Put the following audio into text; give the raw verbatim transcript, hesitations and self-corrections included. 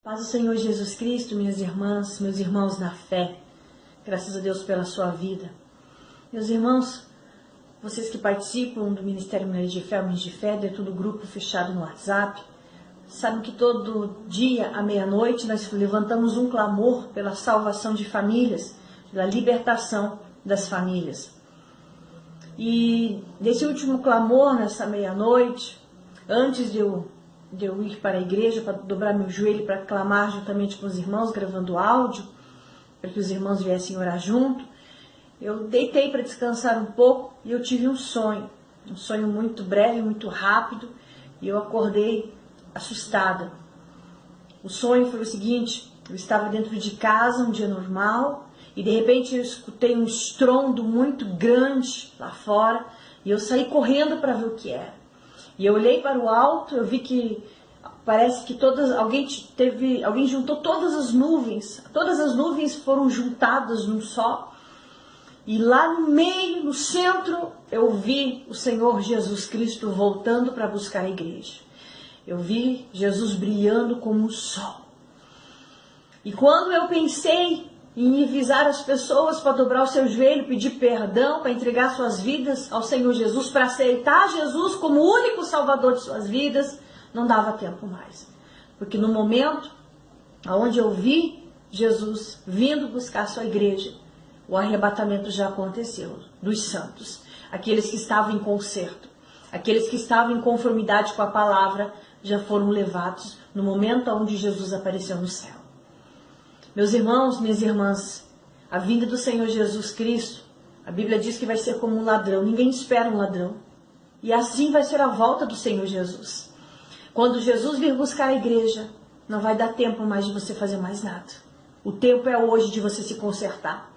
Paz do Senhor Jesus Cristo, minhas irmãs, meus irmãos na fé. Graças a Deus pela sua vida. Meus irmãos, vocês que participam do Ministério Mulheres de Fé, Homens de Fé, de todo o grupo fechado no WhatsApp, sabem que todo dia, à meia-noite, nós levantamos um clamor pela salvação de famílias, pela libertação das famílias. E desse último clamor, nessa meia-noite, antes de eu, de eu ir para a igreja, para dobrar meu joelho, para clamar juntamente com os irmãos, gravando áudio, para que os irmãos viessem orar junto, eu deitei para descansar um pouco e eu tive um sonho, um sonho muito breve, muito rápido, e eu acordei assustada. O sonho foi o seguinte: eu estava dentro de casa, um dia normal, e de repente eu escutei um estrondo muito grande lá fora, e eu saí correndo para ver o que era. E eu olhei para o alto, eu vi que parece que todas, alguém teve, alguém juntou todas as nuvens, todas as nuvens foram juntadas num só, e lá no meio, no centro, eu vi o Senhor Jesus Cristo voltando para buscar a igreja. Eu vi Jesus brilhando como o sol. E quando eu pensei em avisar as pessoas para dobrar o seu joelho, pedir perdão, para entregar suas vidas ao Senhor Jesus, para aceitar Jesus como o único salvador de suas vidas, não dava tempo mais. Porque no momento onde eu vi Jesus vindo buscar a sua igreja, o arrebatamento já aconteceu dos santos, aqueles que estavam em conserto, aqueles que estavam em conformidade com a palavra, já foram levados no momento onde Jesus apareceu no céu. Meus irmãos, minhas irmãs, a vinda do Senhor Jesus Cristo, a Bíblia diz que vai ser como um ladrão. Ninguém espera um ladrão. E assim vai ser a volta do Senhor Jesus. Quando Jesus vir buscar a igreja, não vai dar tempo mais de você fazer mais nada. O tempo é hoje de você se consertar.